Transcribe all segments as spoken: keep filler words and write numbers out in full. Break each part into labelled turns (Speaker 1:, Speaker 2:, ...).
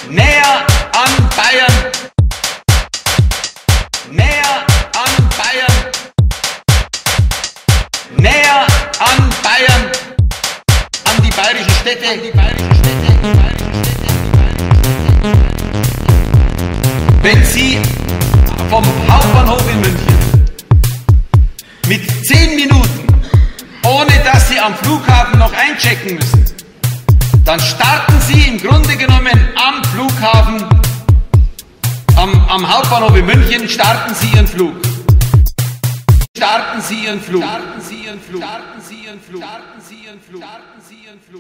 Speaker 1: näher an Bayern, näher an Bayern, näher an Bayern, an die bayerischen Städte, an die bayerischen Städte, die bayerischen Städte, die bayerischen Städte. Wenn Sie vom Hauptbahnhof in München mit zehn Minuten, ohne dass Sie am Flughafen noch einchecken müssen, dann starten Sie im Grunde genommen am Flughafen, am, am Hauptbahnhof in München, starten Sie Ihren Flug. Starten Sie Ihren Flug. Starten Sie Ihren Flug. Starten Sie Ihren Flug. Starten Sie Ihren Flug. Starten Sie Ihren Flug.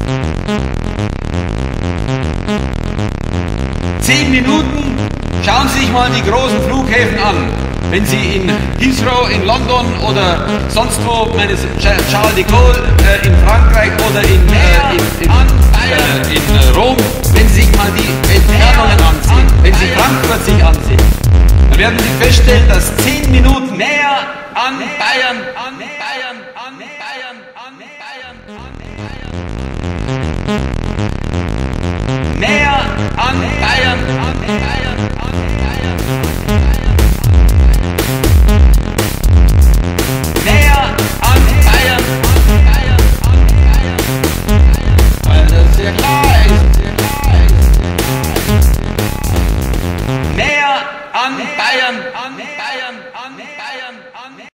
Speaker 1: Zehn Minuten, schauen Sie sich mal die großen Flughäfen an. Wenn Sie in Heathrow in London oder sonst wo, meine Charles de Gaulle äh, in Frankreich oder in, äh, in, in, äh, in äh, Rom, wenn Sie sich mal die Entfernungen ansehen, wenn Sie Frankfurt sich ansehen, dann werden Sie feststellen, dass zehn Minuten näher an Bayern, an Bayern, an Bayern, an Bayern, an Bayern, näher an Bayern, an Bayern.